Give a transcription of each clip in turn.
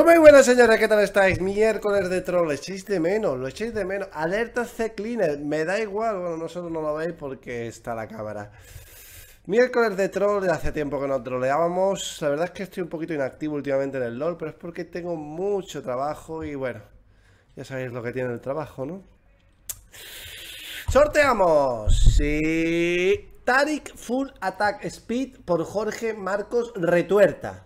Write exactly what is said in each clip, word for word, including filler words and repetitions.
Muy buenas señores, ¿qué tal estáis? Miércoles de troll, lo echéis de menos, lo echéis de menos. Alerta C-Cleaner, me da igual, bueno, nosotros no lo veis porque está la cámara. Miércoles de troll, hace tiempo que no troleábamos. La verdad es que estoy un poquito inactivo últimamente en el LoL, pero es porque tengo mucho trabajo y bueno, ya sabéis lo que tiene el trabajo, ¿no? Sorteamos, sí, Taric Full Attack Speed por Jorge Marcos Retuerta.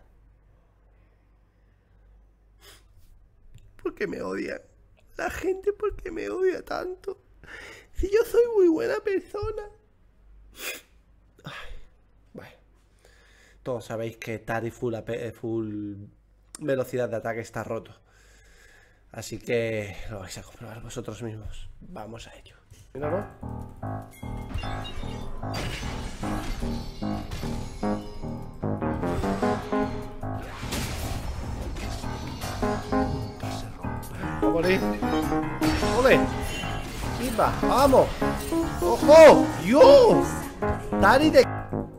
¿Por qué me odian? La gente, ¿por qué me odia tanto? Si yo soy muy buena persona. Ay, bueno. Todos sabéis que Tari full, full velocidad de ataque está roto. Así que lo vais a comprobar vosotros mismos. Vamos a ello. Míralo. ¡Ole! ¡Ole! ¡Pimba! ¡Vamos! ¡Ojo! ¡Dios! Tari de...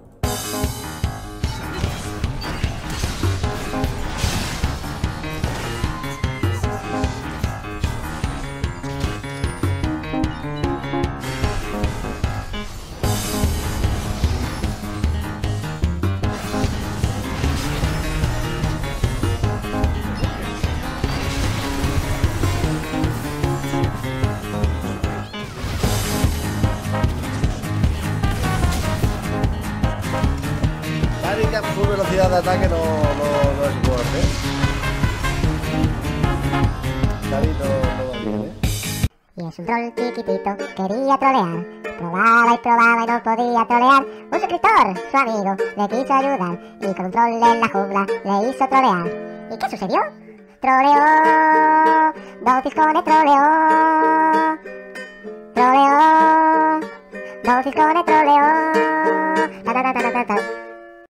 Full velocidad de ataque no, no, no es worth, ¿eh? David no, no va bien, ¿eh? Y es un troll chiquitito, quería trolear. Probaba y probaba y no podía trolear. Un suscriptor, su amigo, le quiso ayudar. Y con un troll en la jungla le hizo trolear. ¿Y qué sucedió? Troleó, dos fiscones troleó. Troleó, dos fiscones troleó. Ta ta ta ta ta ta.